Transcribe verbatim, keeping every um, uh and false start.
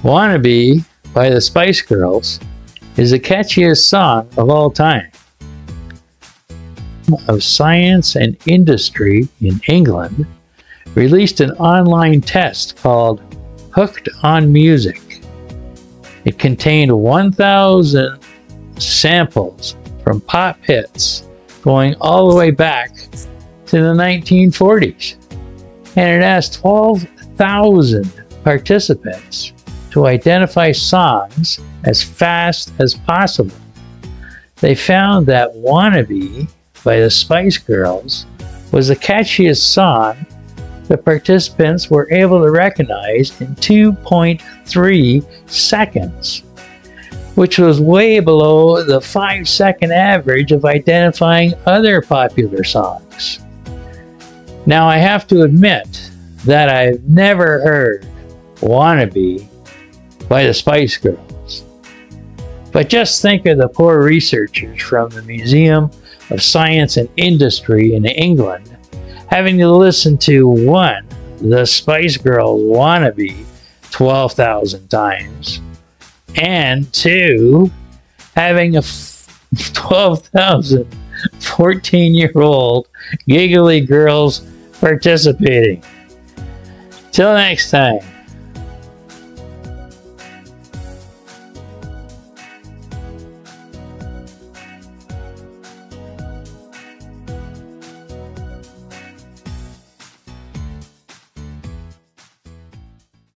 Wannabe by the Spice Girls is the catchiest song of all time. Of Science and Industry in England released an online test called Hooked on Music. It contained one thousand samples from pop hits going all the way back to the nineteen forties, and it asked twelve thousand participants to identify songs as fast as possible. They found that Wannabe by the Spice Girls was the catchiest song the participants were able to recognize in two point three seconds, which was way below the five second average of identifying other popular songs. Now, I have to admit that I've never heard Wannabe by the Spice Girls. But just think of the poor researchers from the Museum of Science and Industry in England having to listen to one, the Spice Girls Wannabe twelve thousand times, and two, having a twelve thousand fourteen-year-old giggly girls participating. Till next time.